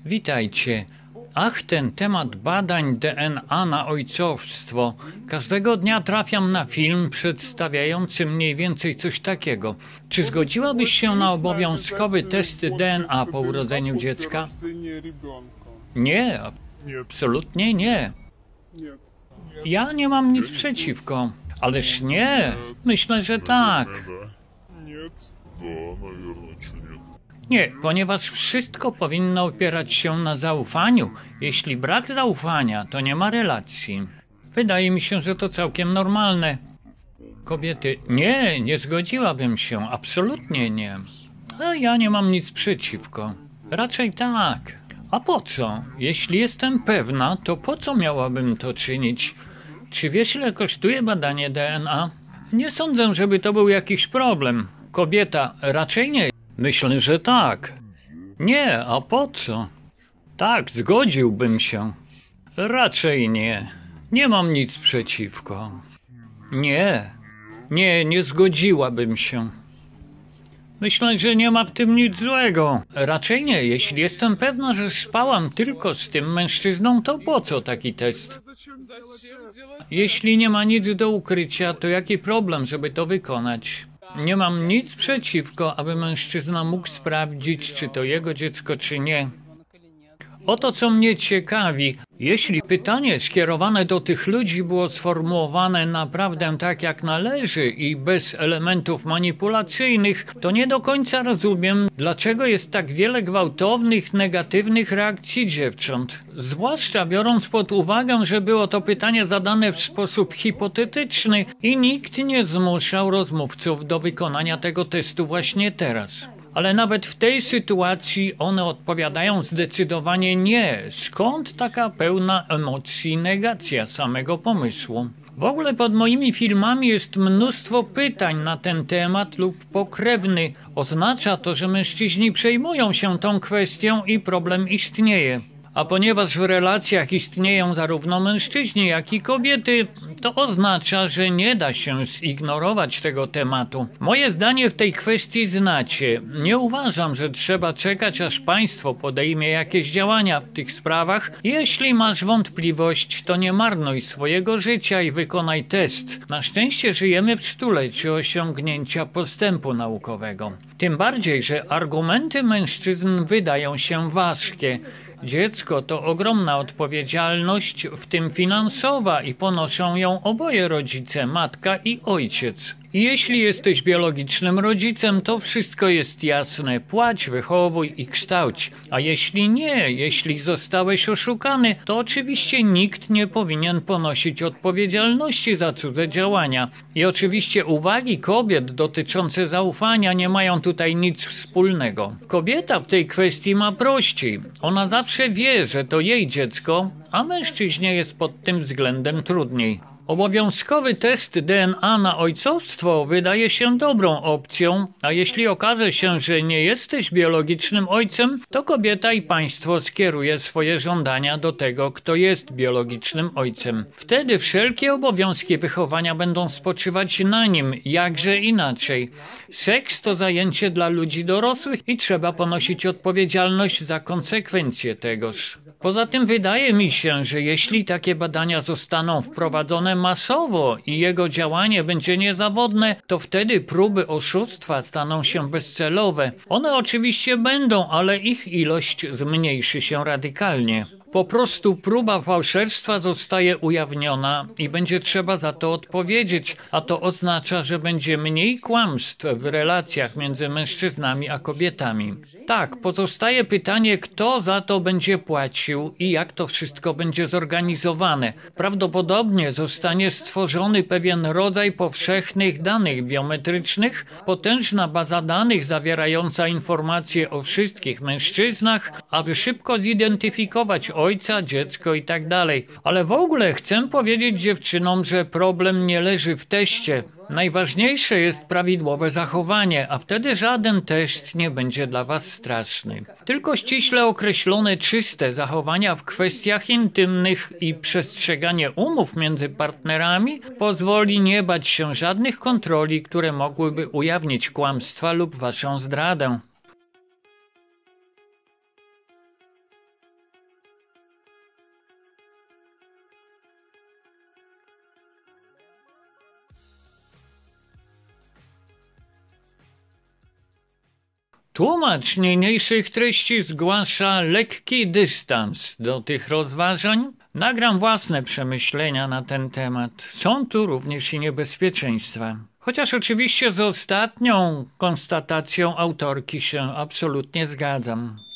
Witajcie. Ach, ten temat badań DNA na ojcostwo. Każdego dnia trafiam na film przedstawiający mniej więcej coś takiego. Czy zgodziłabyś się na obowiązkowy test DNA po urodzeniu dziecka? Nie, absolutnie nie. Ja nie mam nic przeciwko. Ależ nie, myślę, że tak. Nie, ponieważ wszystko powinno opierać się na zaufaniu. Jeśli brak zaufania, to nie ma relacji. Wydaje mi się, że to całkiem normalne. Kobiety, nie zgodziłabym się, absolutnie nie. A ja nie mam nic przeciwko. Raczej tak. A po co? Jeśli jestem pewna, to po co miałabym to czynić? Czy wiesz, ile kosztuje badanie DNA? Nie sądzę, żeby to był jakiś problem. Kobieta, raczej nie. Myślę, że tak. Nie, a po co? Tak, zgodziłbym się. Raczej nie. Nie mam nic przeciwko. Nie zgodziłabym się. Myślę, że nie ma w tym nic złego. Raczej nie. Jeśli jestem pewna, że spałam tylko z tym mężczyzną, to po co taki test? Jeśli nie ma nic do ukrycia, to jaki problem, żeby to wykonać? Nie mam nic przeciwko, aby mężczyzna mógł sprawdzić, czy to jego dziecko, czy nie. Oto co mnie ciekawi. Jeśli pytanie skierowane do tych ludzi było sformułowane naprawdę tak jak należy i bez elementów manipulacyjnych, to nie do końca rozumiem, dlaczego jest tak wiele gwałtownych, negatywnych reakcji dziewcząt. Zwłaszcza biorąc pod uwagę, że było to pytanie zadane w sposób hipotetyczny i nikt nie zmuszał rozmówców do wykonania tego testu właśnie teraz. Ale nawet w tej sytuacji one odpowiadają zdecydowanie nie. Skąd taka pełna emocji negacja samego pomysłu? W ogóle pod moimi filmami jest mnóstwo pytań na ten temat lub pokrewny. Oznacza to, że mężczyźni przejmują się tą kwestią i problem istnieje. A ponieważ w relacjach istnieją zarówno mężczyźni, jak i kobiety, to oznacza, że nie da się zignorować tego tematu. Moje zdanie w tej kwestii znacie. Nie uważam, że trzeba czekać, aż państwo podejmie jakieś działania w tych sprawach. Jeśli masz wątpliwość, to nie marnuj swojego życia i wykonaj test. Na szczęście żyjemy w stuleciu osiągnięcia postępu naukowego. Tym bardziej, że argumenty mężczyzn wydają się ważkie. Dziecko to ogromna odpowiedzialność, w tym finansowa, i ponoszą ją oboje rodzice, matka i ojciec. I jeśli jesteś biologicznym rodzicem, to wszystko jest jasne. Płać, wychowuj i kształć. A jeśli nie, jeśli zostałeś oszukany, to oczywiście nikt nie powinien ponosić odpowiedzialności za cudze działania. I oczywiście uwagi kobiet dotyczące zaufania nie mają tutaj nic wspólnego. Kobieta w tej kwestii ma prościej. Ona zawsze wie, że to jej dziecko, a mężczyźnie jest pod tym względem trudniej. Obowiązkowy test DNA na ojcostwo wydaje się dobrą opcją, a jeśli okaże się, że nie jesteś biologicznym ojcem, to kobieta i państwo skieruje swoje żądania do tego, kto jest biologicznym ojcem. Wtedy wszelkie obowiązki wychowania będą spoczywać na nim, jakże inaczej. Seks to zajęcie dla ludzi dorosłych i trzeba ponosić odpowiedzialność za konsekwencje tegoż. Poza tym wydaje mi się, że jeśli takie badania zostaną wprowadzone masowo i jego działanie będzie niezawodne, to wtedy próby oszustwa staną się bezcelowe. One oczywiście będą, ale ich ilość zmniejszy się radykalnie. Po prostu próba fałszerstwa zostaje ujawniona i będzie trzeba za to odpowiedzieć, a to oznacza, że będzie mniej kłamstw w relacjach między mężczyznami a kobietami. Tak, pozostaje pytanie, kto za to będzie płacił i jak to wszystko będzie zorganizowane. Prawdopodobnie zostanie stworzony pewien rodzaj powszechnych danych biometrycznych, potężna baza danych zawierająca informacje o wszystkich mężczyznach, aby szybko zidentyfikować ojca, dziecko i tak dalej. Ale w ogóle chcę powiedzieć dziewczynom, że problem nie leży w teście. Najważniejsze jest prawidłowe zachowanie, a wtedy żaden test nie będzie dla was straszny. Tylko ściśle określone, czyste zachowania w kwestiach intymnych i przestrzeganie umów między partnerami pozwoli nie bać się żadnych kontroli, które mogłyby ujawnić kłamstwa lub waszą zdradę. Tłumacz niniejszych treści zgłasza lekki dystans do tych rozważań. Nagram własne przemyślenia na ten temat. Są tu również i niebezpieczeństwa. Chociaż oczywiście z ostatnią konstatacją autorki się absolutnie zgadzam.